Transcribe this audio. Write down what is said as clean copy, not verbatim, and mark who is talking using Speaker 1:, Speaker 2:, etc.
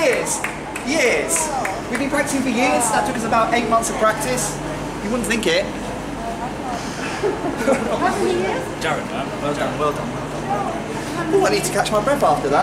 Speaker 1: years. Years. We've been practicing for years. That took us about 8 months of practice. You wouldn't think it.
Speaker 2: How many years?
Speaker 1: Jared, man. Well done, well done, well done. Oh, I need to catch my breath after that.